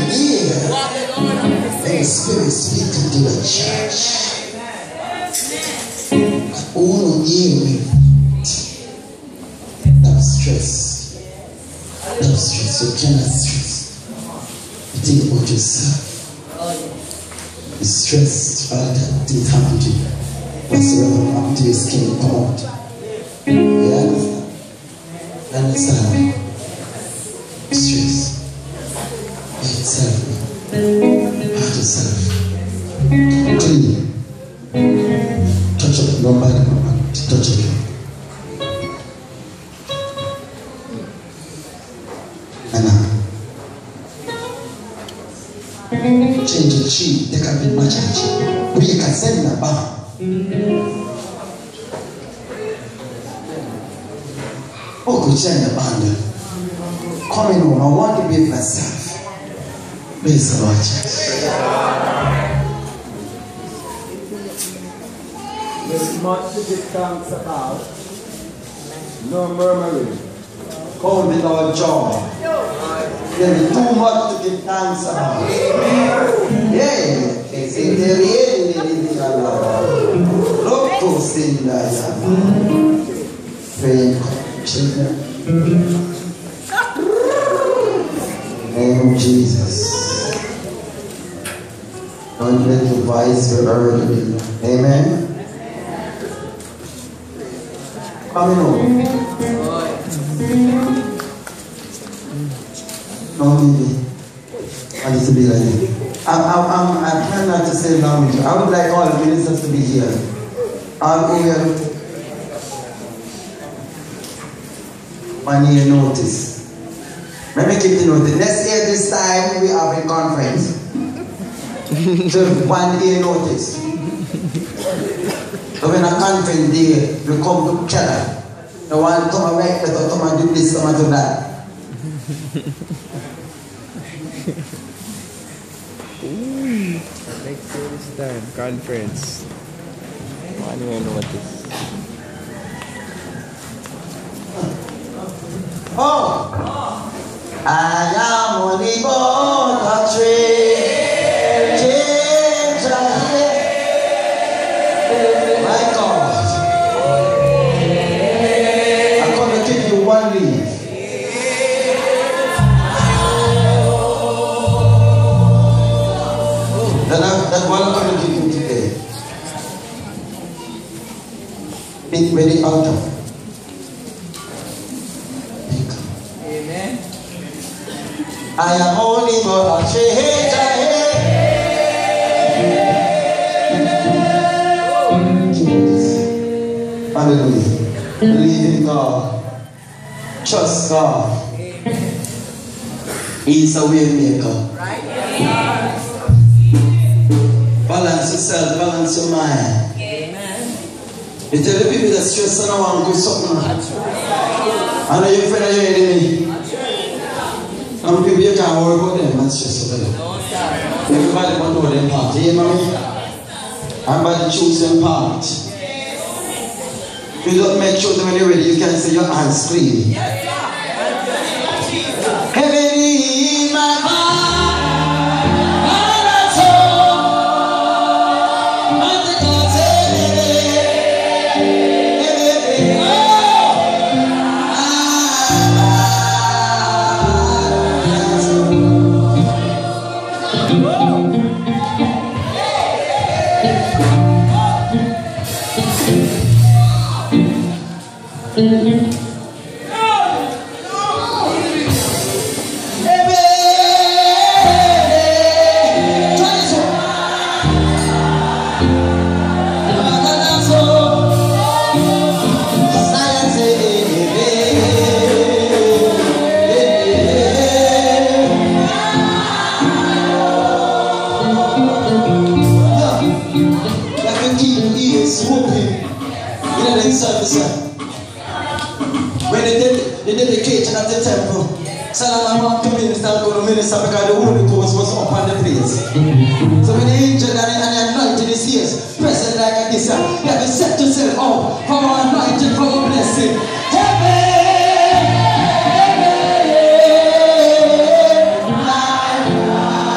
hear the Spirit speaking to the church. Who will hear me? That stress. That stress. You cannot stress. You think about yourself. You're stressed all the time. Things happen to you. Whatsoever happened to your skin will come out. You understand? Stress. Yourself. Part yourself. Clean. Touch up. Nobody touch it. And now. Change the cheap. Take a bit much of cheap. We can send them back. Oh, could send the bundle. Coming home, I want to be myself. Praise the Lord, church. There's much to give thanks about. No murmuring. Call me Lord joy. There is too much to give thanks about. Yeah. Look to sin that. Praying children. Name of Jesus. Don't let your voice be heard. Amen. Coming home. No, maybe. I need to be like it. I plan not to say language. I would like all the ministers to be here. All who will 1 year notice. Let me keep the notice. Next year, this time, we have a conference. So 1 year notice. So when a conference day, we come to Keller. The one come and make that, come and do this, come and do that. Next year this time, conference. 1 year notice. Oh! I am only born a tree. Change my God. I'm going to give you one leaf. That's what I'm going to give you today. Pick very out of. Amen. I am only but a change. Hallelujah. Believe in God. Trust God. He's a way maker. Right? Balance yourself, balance your mind. Amen. You tell the people that stress and I want to do something. I know your friend or your enemy. Some people you can't worry about them and stress about them. Everybody want to know their part. You hear me? Everybody choose their part. You don't make sure that when you're ready, you can say your hands clean. Heavenly in my heart, heart and soul. And the God said, when they did the dedication of the temple, Solomon wanted to minister and go to minister because the Holy Ghost was upon the place. So when the angel and the anointing is here, present like this, you have to set yourself up for our anointing, for our blessing. Heaven,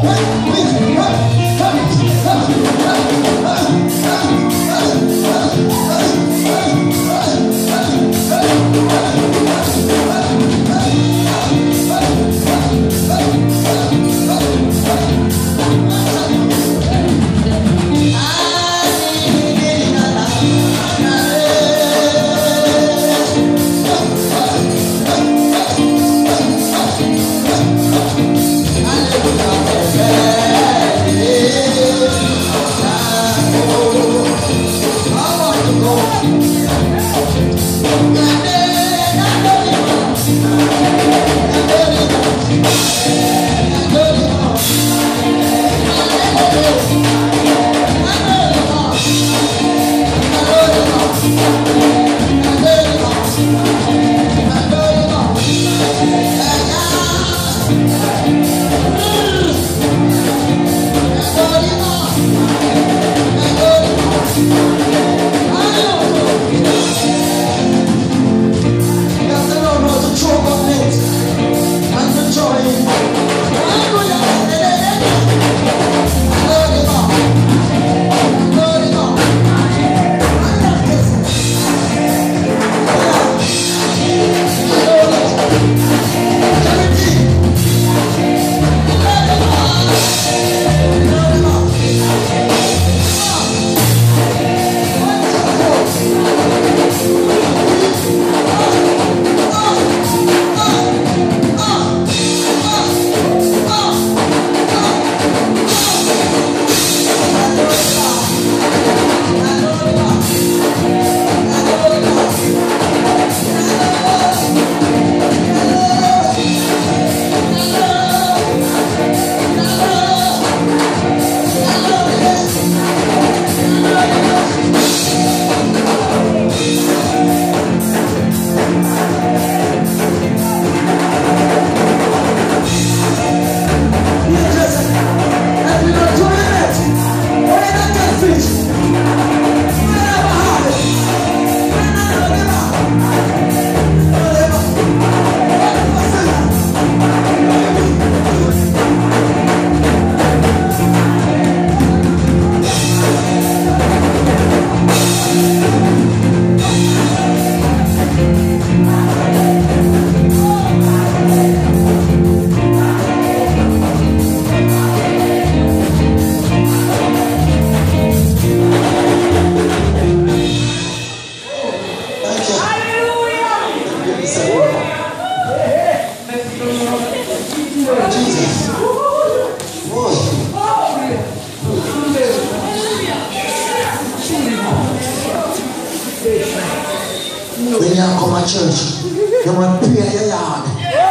When you come to church, you want to pray your yard.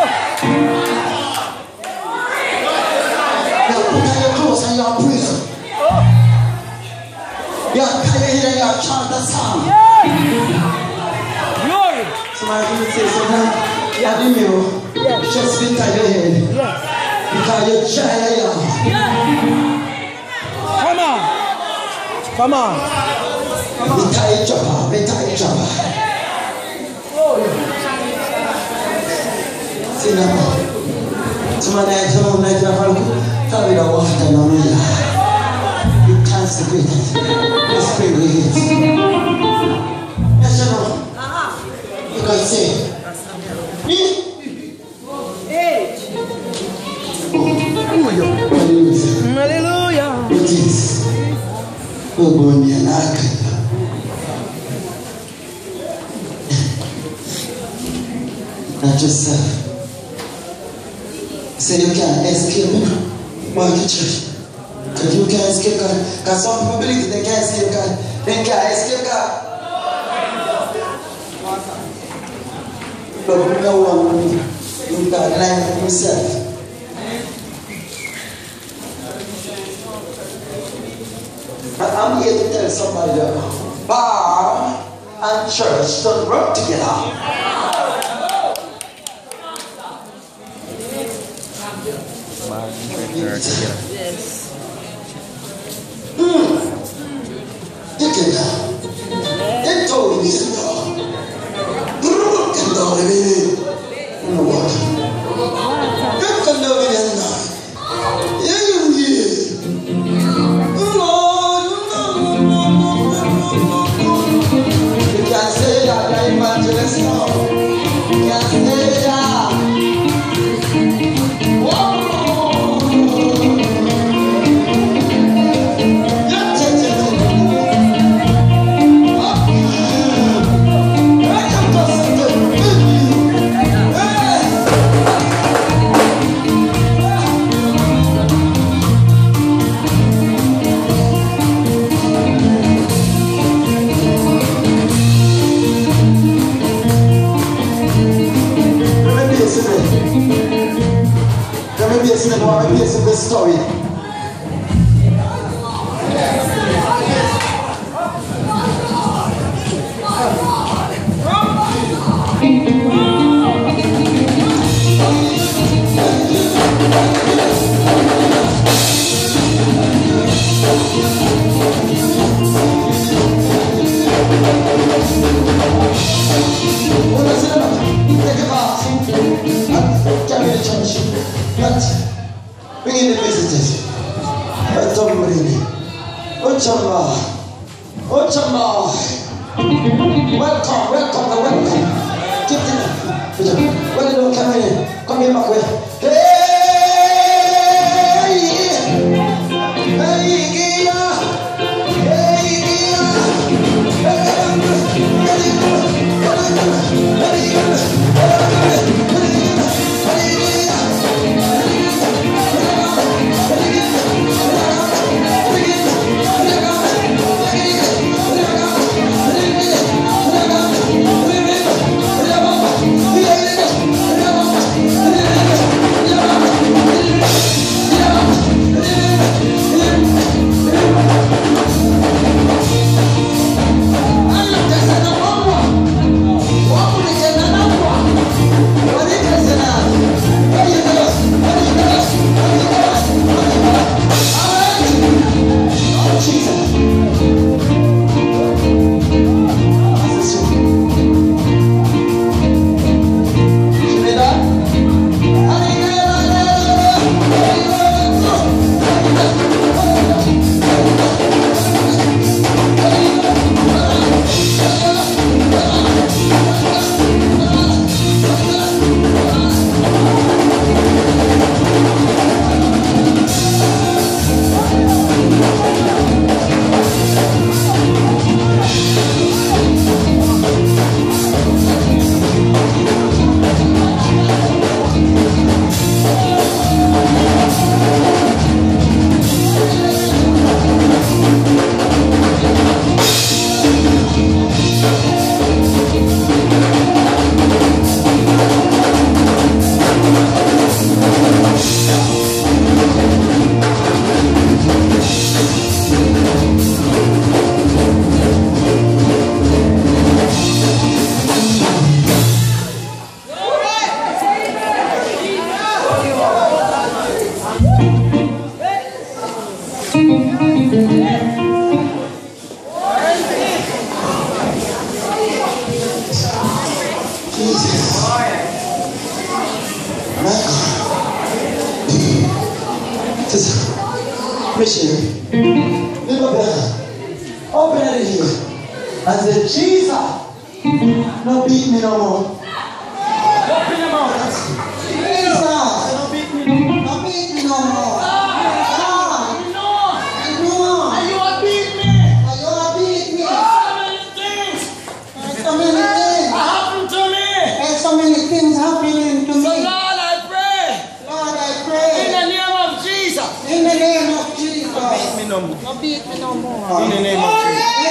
You put on your clothes and you praise. You tie your head and you chant a song. Glory. Somebody will say something. You have the mirror. Just fit on your head. Because you try your yard. Come on. Come on. Be tight chopper. Be tight chopper. See now. Somebody I don't like to tell me the water now. You consecrate it. Let's pray with it. Yes, you know. You can say. Hallelujah. Hallelujah. It is. Oh, boy, me and I. Not yourself. Say you can't escape me. Why the church? Because you can't escape God. Because some people believe they can't escape God. They can't escape God. But no one will God lying himself. I'm here to tell somebody that bar and church don't work together. Yes. You can they told me so. You can know me. You know what? You can know me now. You and want to place in this story. Bring in the visitors. Ochamba. Welcome. Keep it up. When you don't come in, come here back way. Missionary, little brother, open it here. I said, Jesus, don't beat me no more. Open your mouth. Jesus, don't beat me no more. Don't beat me no more. And you are beat me. And you are beat me. So many things happened to me. And so many things happening to me. So Lord, I pray. In the name of Jesus. In the name of Jesus. Don't beat me no more. In the name of Jesus.